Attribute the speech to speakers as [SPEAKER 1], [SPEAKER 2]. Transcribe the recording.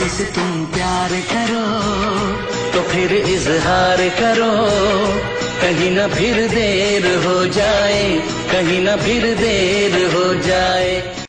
[SPEAKER 1] मुझसे तुम प्यार करो तो फिर इजहार करो, कहीं ना फिर देर हो जाए, कहीं ना फिर देर हो जाए।